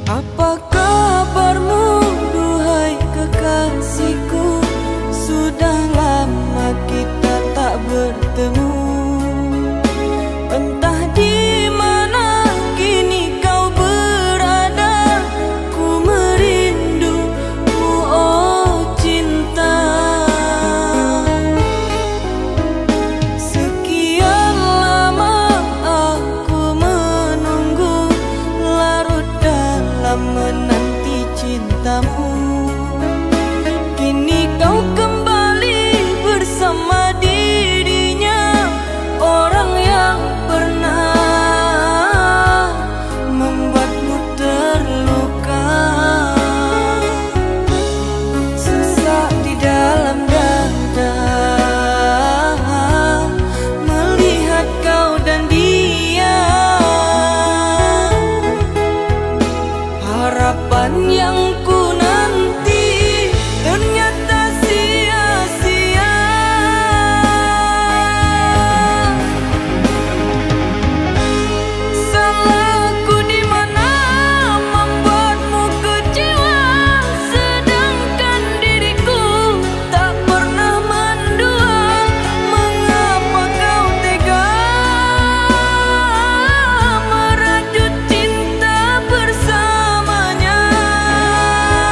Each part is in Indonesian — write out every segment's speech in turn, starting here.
Apa kabarmu, duhai kekasihku? Sudah lama kita tak bertemu. Entah di mana kini kau berada, ku merindumu, oh cinta. Sekian lama aku menunggu, larut dalam menanti cintamu. Kini kau kembali bersama dirinya, orang yang pernah membuatmu terluka. Sesak di dalam dada melihat kau dan dia. Harapan yang ku nanti ternyata sia-sia. Salahku di mana membuatmu kecewa, sedangkan diriku tak pernah mendua. Mengapa kau tega merajut cinta bersamanya?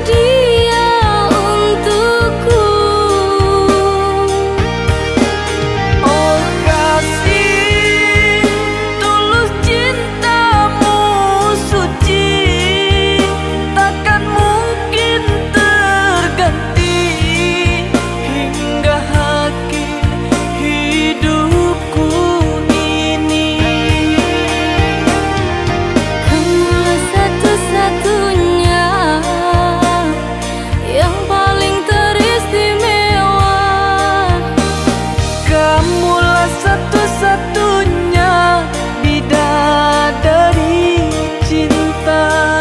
dia untukku. Oh kasih, tulus cintamu suci, takkan mungkin terganti hingga akhir hidupku ini. Kamulah satu-satunya yang paling teristimewa. Kamulah satu-satunya bidadari cinta.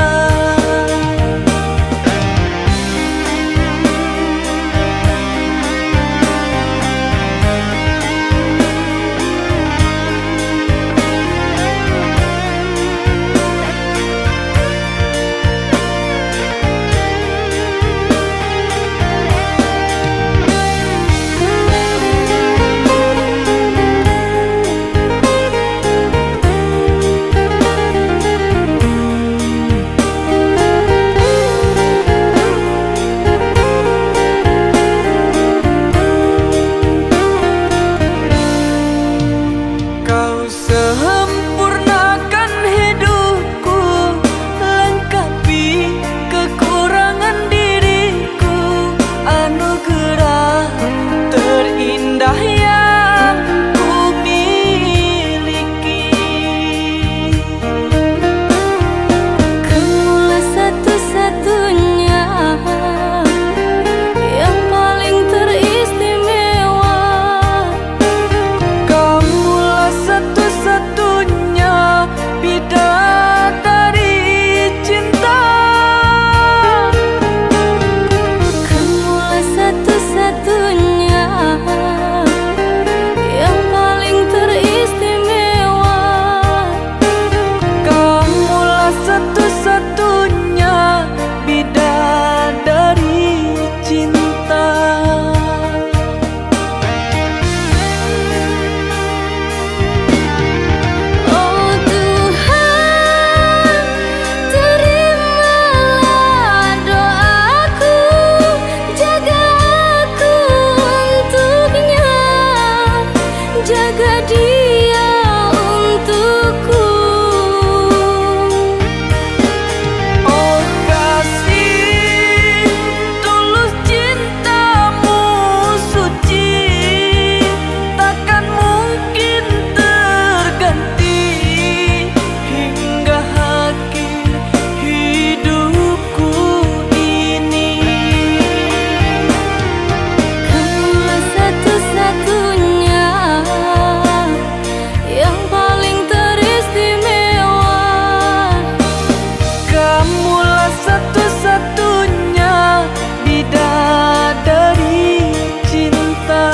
Kau sempurnakan hidupku, lengkapi kekurangan diriku, anugerah terindah yang ku miliki. Kamulah satu-satunya yang paling teristimewa. Kamulah satu-satunya bidadari cinta. Kamulah satu-satunya yang paling teristimewa. Kamulah satu-satunya bidadari cinta. Oh Tuhan, terimalah doaku, jaga aku untuknya, jaga dia untukku. Oh kasih, tulus cintamu suci, takkan mungkin terganti hingga akhir hidupku ini. Kamulah satu-satunya yang paling teristimewa. Kamulah satu-satunya bidadari cinta.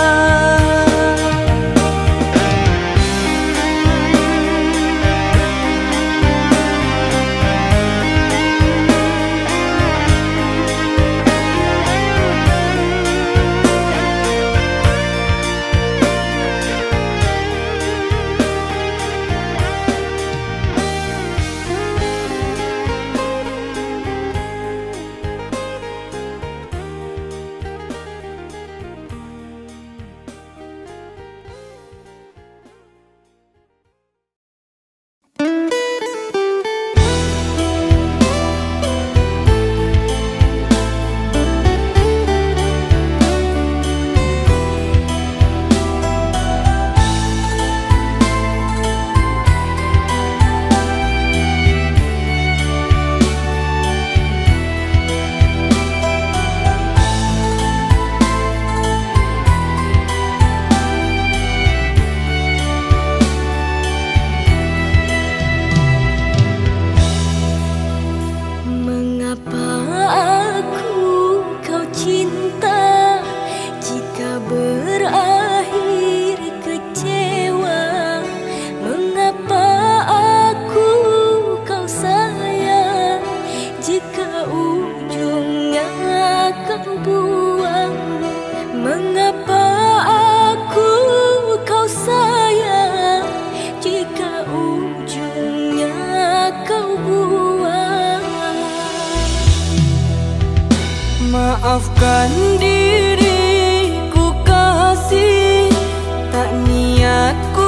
Maafkan diriku kasih, tak niatku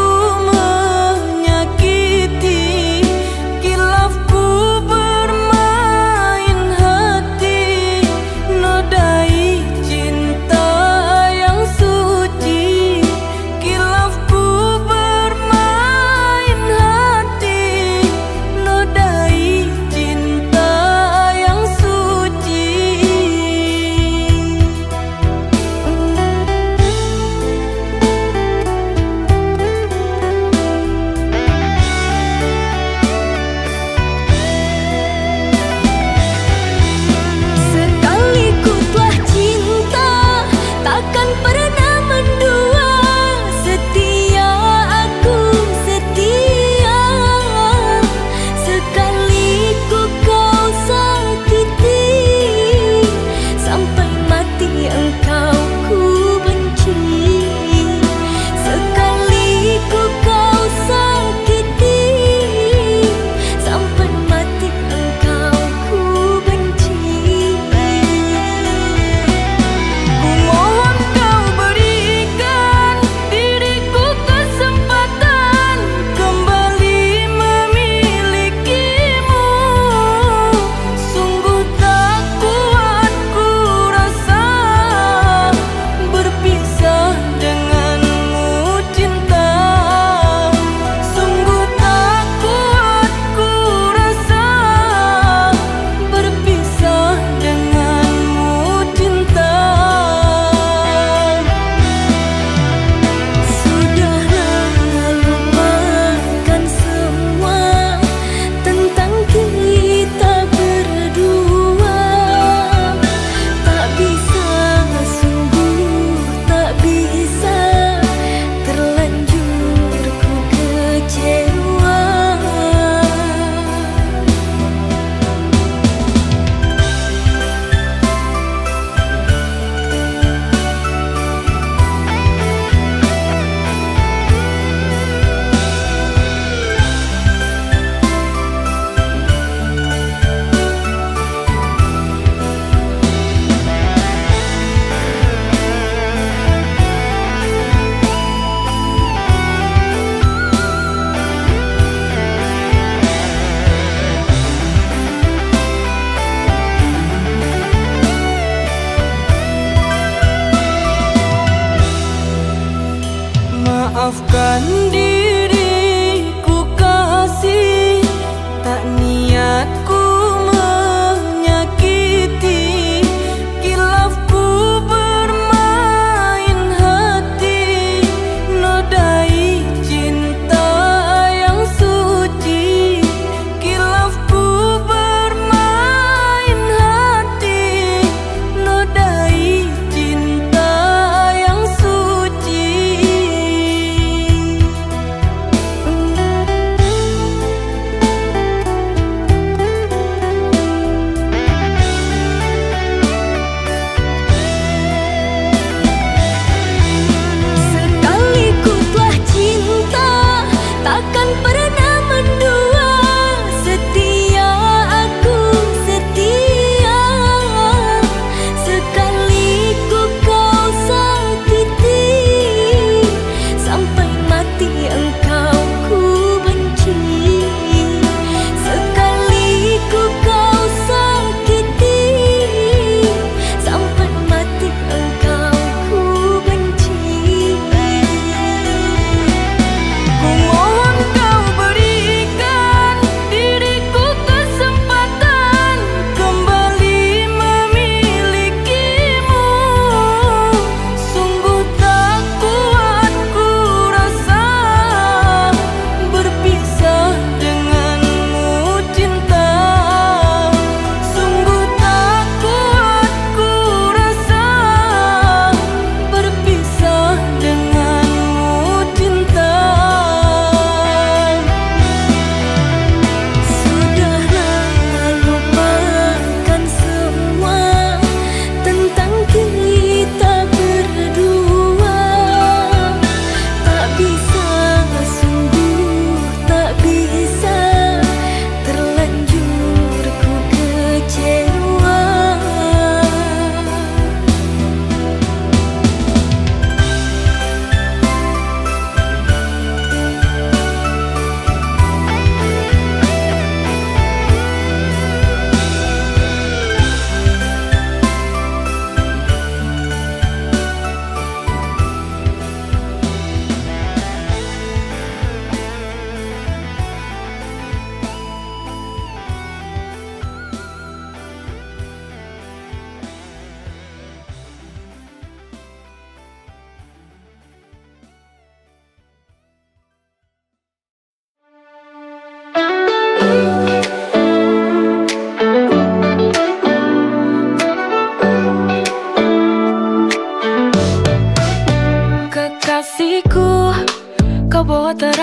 menyakiti. Kilafku bermain hati, nodai cinta yang suci. Kilafku bermain hati, nodai cinta yang suci. Sekali ku telah cinta, takkan pernah mendua. Setia aku setia. Sekali ku kau sakiti, sampai mati engkau ku benci. Sekali ku kau sakiti, sampai mati engkau ku benci. Ku mohon kau berikan diriku kesempatan kembali memilikimu. Sungguh tak kuat ku rasa berpisah denganmu cinta. Sungguh tak kuat ku rasa berpisah denganmu cinta. Sudahlah lupakan semua tentang kita berdua. Tak bisa, sungguh tak bisa, terlanjur ku kecewa. Maafkan diriku kasih, tak niatku menyakiti. Kilafku bermain hati, nodai cinta yang suci. Kilafku bermain hati, nodai cinta yang suci.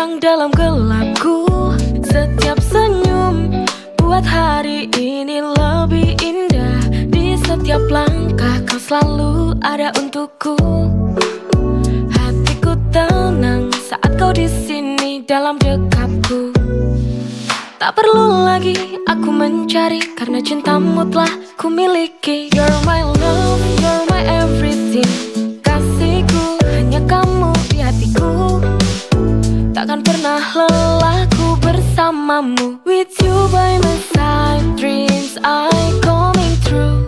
terang dalam gelapku. Setiap senyum buat hari ini lebih indah. Di setiap langkah kau selalu ada untukku. Hatiku tenang saat kau di sini dalam dekapku. Tak perlu lagi aku mencari, karena cintamu telah ku miliki. You're my love, you're my everything. Kasihku, hanya kamu di hatiku. Takkan pernah lelah ku bersamamu. With you by my side, dreams I coming true.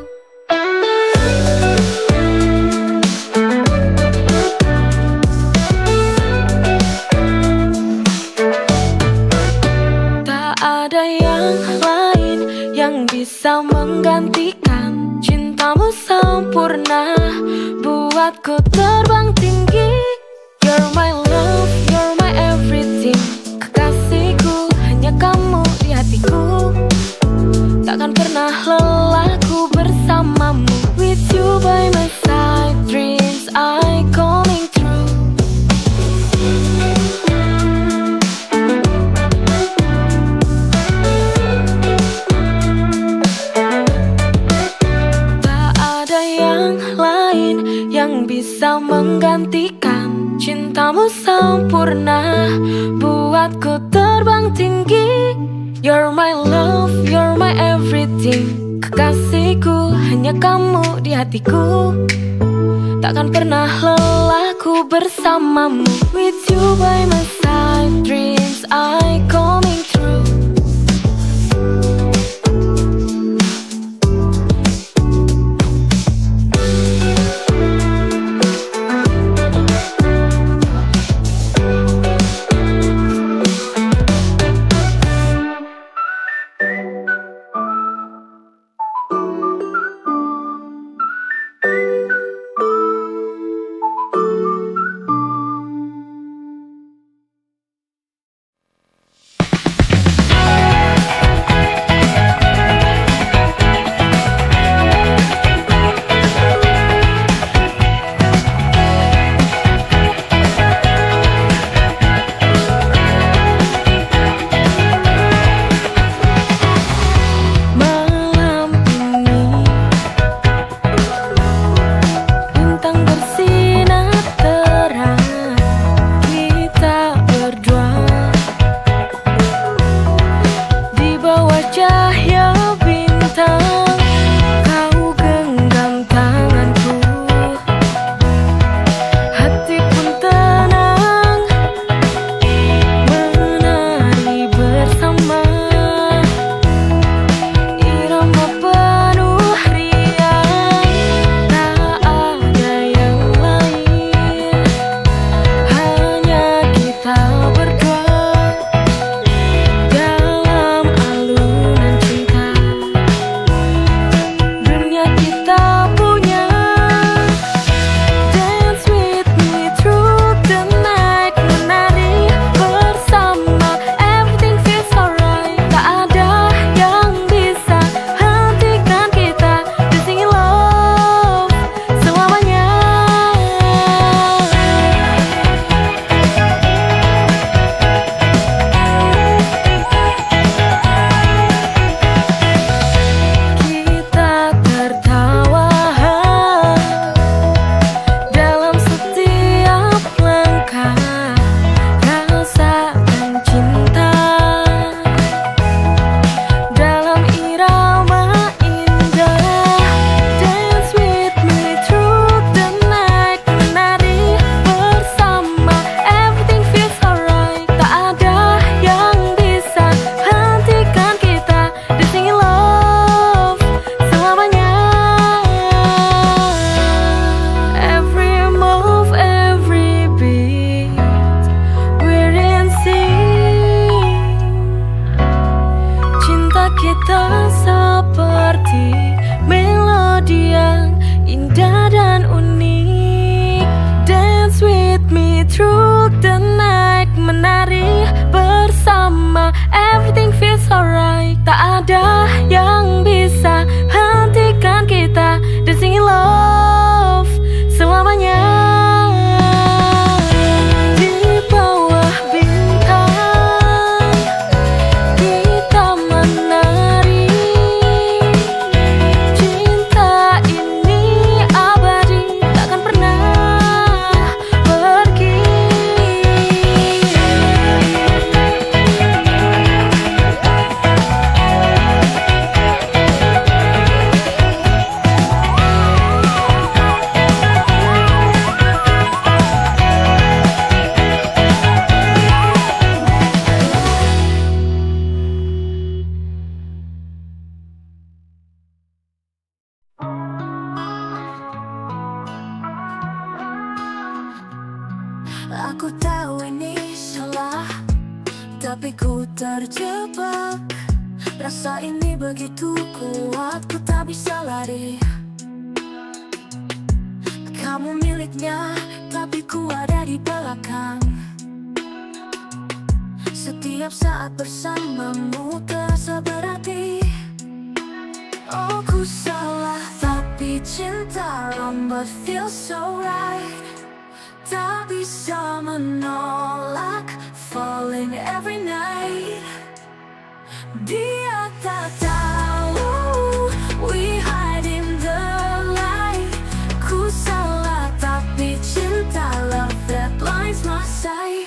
Tak ada yang lain yang bisa menggantikan cintamu sempurna, buatku terbang tinggi. You're my love, you're my everything. Kekasihku, hanya kamu di hatiku. Takkan pernah lelah ku bersamamu. With you by my side, dreams I coming true. Tak ada yang lain yang bisa menggantikan cintamu sempurna, buatku terbang tinggi. You're my love, you're my everything. Kekasihku, hanya kamu di hatiku. Takkan pernah lelah ku bersamamu. With you by my side, dreams I coming true. selamanya. Di bawah bintang Aku tahu ini salah, tapi ku terjebak. Rasa ini begitu kuat, ku tak bisa lari. Kamu miliknya, tapi ku ada di belakang. Setiap saat bersamamu terasa berarti. Oh, ku salah, tapi cinta wrong but feels so right. Tak bisa menolak, falling every night. Dia tak tahu, we hide in the light. Ku salah, tapi cinta love that blinds my sight.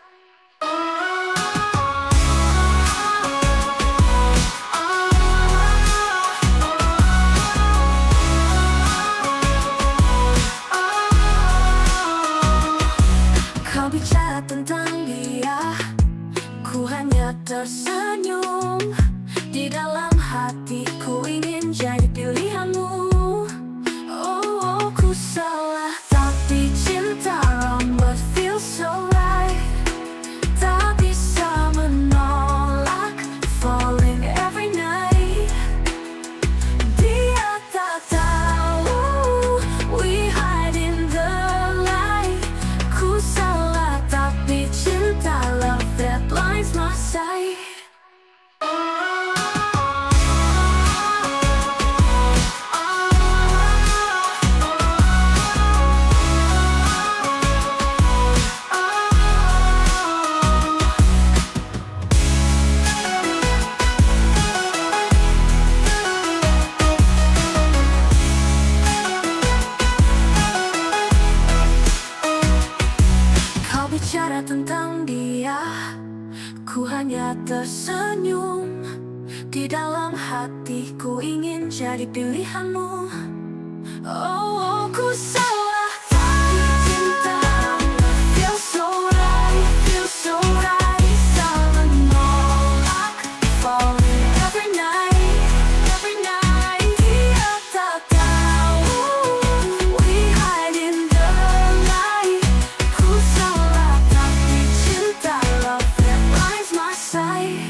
Kau bicara tentang dia, ku hanya tersenyum. Di dalam hatiku ingin jadi pilihanmu. Oh, ku salah, tapi cinta wrong but feels so right. Tak bisa menolak, falling every night. Dia tak tahu, we hide in the light. Ku salah, tapi cinta love that blinds my sight. Kau bicara tentang dia, ku hanya tersenyum. Di dalam hatiku ingin jadi pilihanmu. Oh, ku salah, tapi cinta feels so right, feels so right. Salah menolak, falling every night, every night. Dia tak tahu, we hide in the light. Ku salah, tapi cinta love that blinds my sight.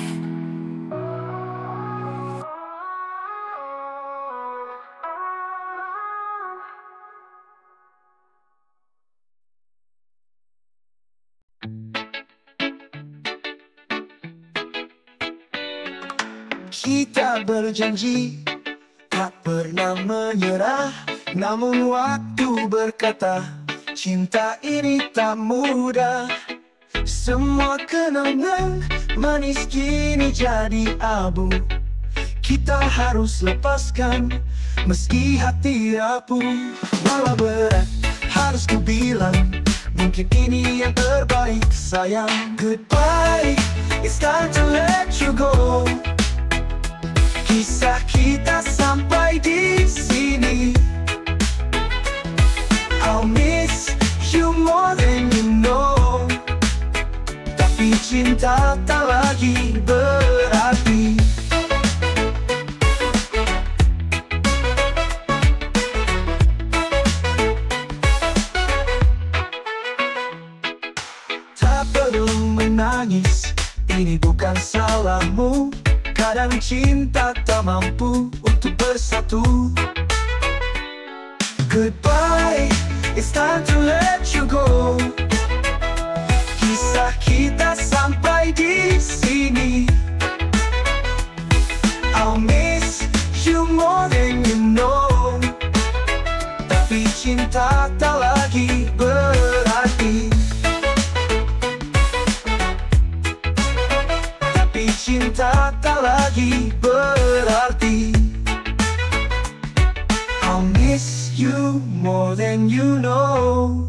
Kita berjanji tak pernah menyerah, namun waktu berkata cinta ini tak mudah. Semua kenangan manis kini jadi abu. Kita harus lepaskan meski hati rapuh. Walau berat harus ku bilang, mungkin ini yang terbaik sayang. Goodbye, it's time to let you go. Kisah kita sampai di sini. I'll miss you more than you know. Tapi cinta tak lagi berarti. Tak perlu menangis, ini bukan salahmu. Kadang cinta tak mampu untuk bersatu. Goodbye, it's time to let you go. Kisah kita sampai di sini. I'll miss you more than you know. Tapi cinta tak lagi berarti. Tapi cinta tak lagi berarti. I'll miss you more than you know.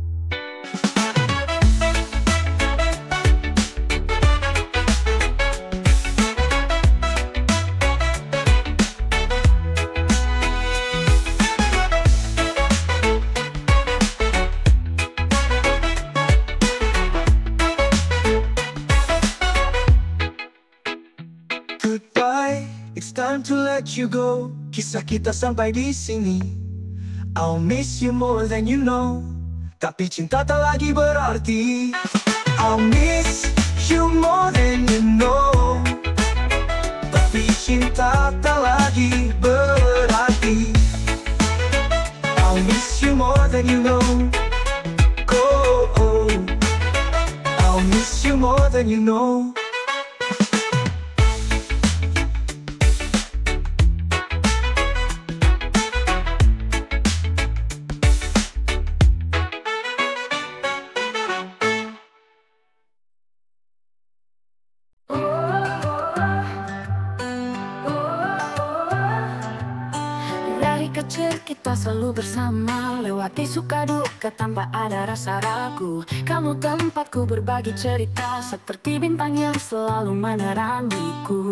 Goodbye, it's time to let you go. Kisah kita sampai di sini. I'll miss you more than you know. tapi cinta tak lagi berarti. I'll miss you more than you know, tapi cinta tak lagi berarti. I'll miss you more than you know. Oh, I'll miss you more than you know. Kecil kita selalu bersama, lewati suka duka tanpa ada rasa ragu. Kamu tempatku berbagi cerita, seperti bintang yang selalu menerangiku.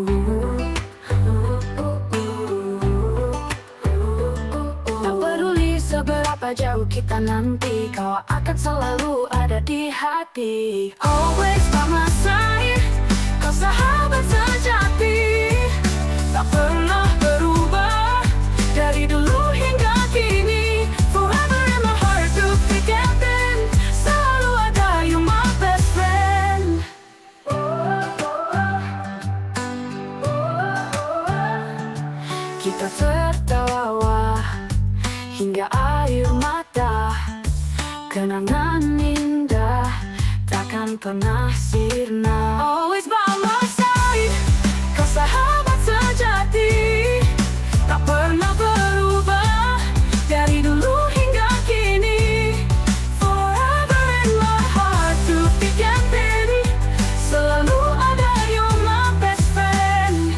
Tak peduli seberapa jauh kita nanti, kau akan selalu ada di hati. Always by my side, kau sahabat sejati, tak pernah berubah dari dulu hingga kini. Forever in my heart, through thick and thin, selalu ada, you my best friend. Kita tertawa hingga air mata, kenangan indah takkan pernah sirna. Always by my side, kau sahabat sejati, tak pernah berubah dari dulu hingga kini. Forever in my heart, through thick and thin, selalu ada, you my best friend.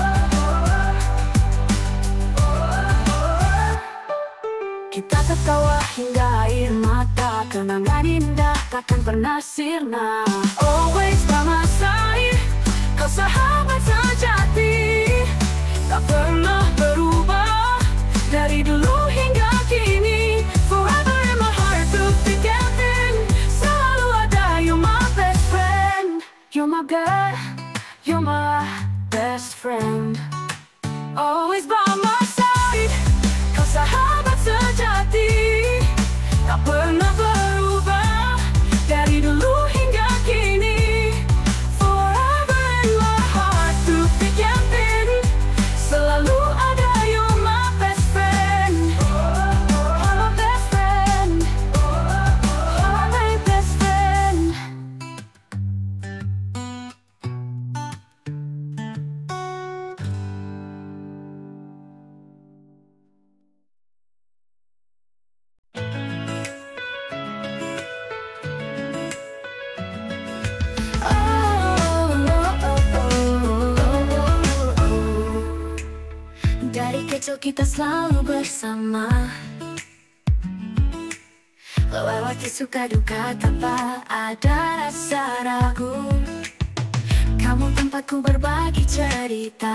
Kita tertawa hingga air mata, kenangan indah takkan pernah sirna. Always by my side, kau sahabat sejati, tak pernah berubah dari dulu hingga kini. Forever in my heart, through thick and thin, selalu ada, you my best friend. You're my girl, you're my best friend. Always by my side, kau sahabat sejati, tak pernah berubah dari dulu hingga kini. Forever in my heart, through thick and thin, selalu ada, you my best friend. You're my best friend. You're my best friend. Dari kecil kita selalu bersama, lewati suka duka tanpa ada rasa ragu. Kamu tempatku berbagi cerita,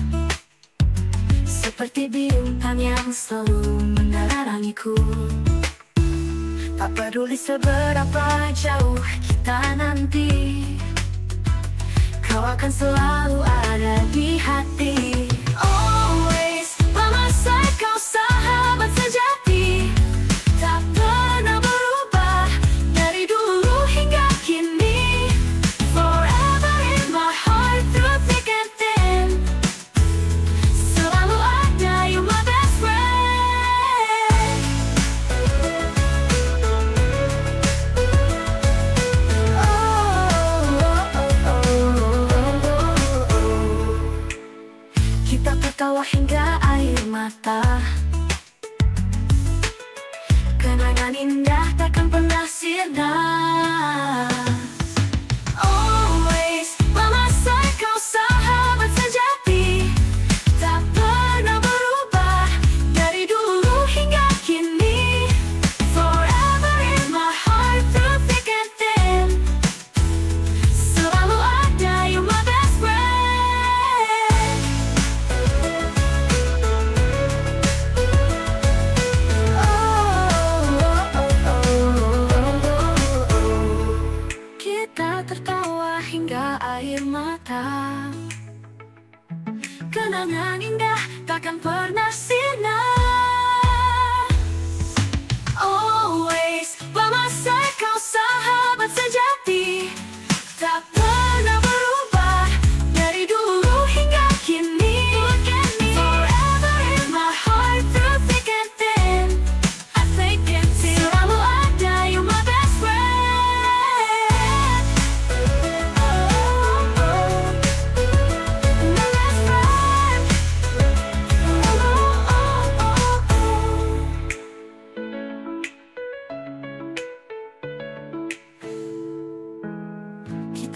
seperti bintang yang selalu menerangiku. Tak peduli seberapa jauh kita nanti, kau akan selalu ada di hati. Always by my side, kau sahabat sejati, tak pernah berubah dari dulu hingga kini. Forever in my heart, through thick and thin, selalu ada, you my best friend. Kita tertawa hingga air mata, kenangan indah takkan pernah sirna. Always by my side, kau sahabat sejati, tak pernah berubah dari dulu hingga kini. Forever in my heart, through thick and thin, selalu ada, you my best friend.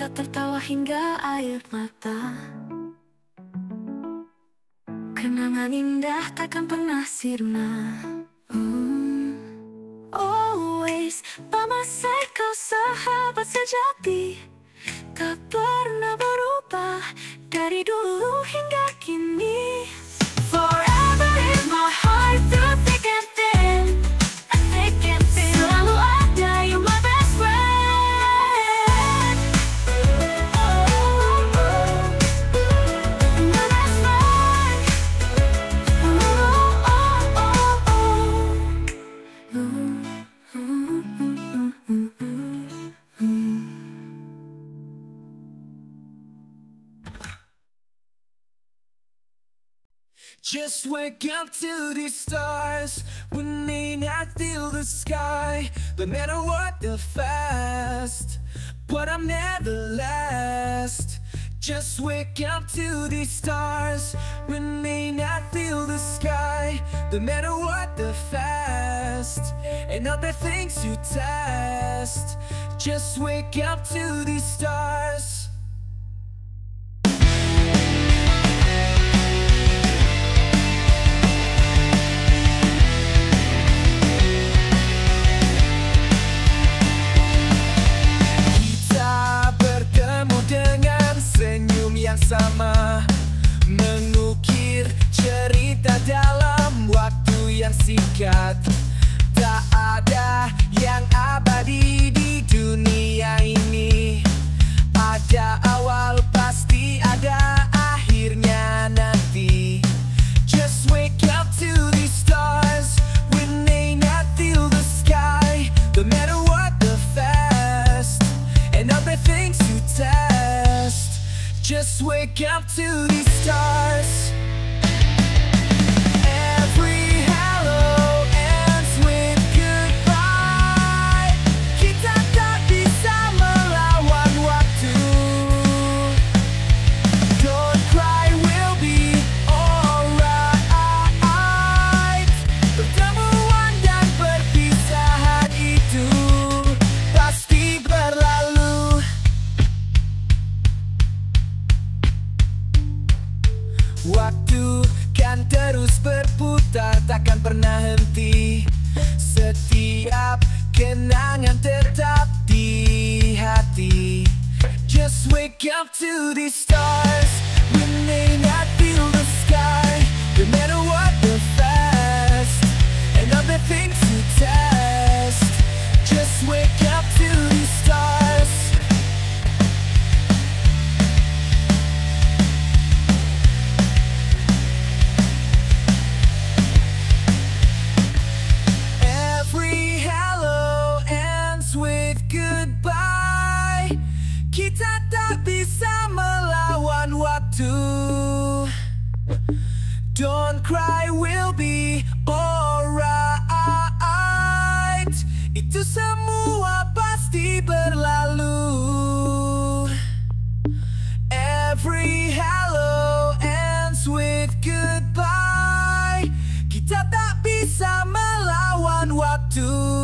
Kita tertawa hingga air mata. Kenangan indah takkan pernah sirna. Always by my side, kau sahabat sejati. Tak pernah berubah dari dulu hingga kini. Forever in my heart, through thick and thin, selalu ada, you my best friend. My best friend. Just wake up to these stars. We may not feel the sky, no matter what the fast, but I'm never last. Just wake up to these stars. We may not feel the sky, no matter what the fast, and other things you test. Just wake up to these stars. Sama mengukir cerita dalam waktu yang singkat. Tak ada yang abadi di dunia ini. Ada awal pasti ada akhirnya nanti. Just wake up to these stars. We may not feel the sky, no matter what the fast, and other things you test. Just wake up to these stars. Every hello ends with goodbye. Kita tak bisa melawan waktu. Don't cry, we'll be alright. Pertemuan dan perpisahan itu pasti berlalu. Waktu kan terus berputar, takkan pernah henti. Setiap kenangan tetap di hati. Just wake up to these stars. We may not feel the sky, no matter what the fast, and other things you test. Just wake up to these stars. Kita tak bisa melawan waktu. Don't cry, we'll be alright. Itu semua pasti berlalu. Every hello ends with goodbye. Kita tak bisa melawan waktu.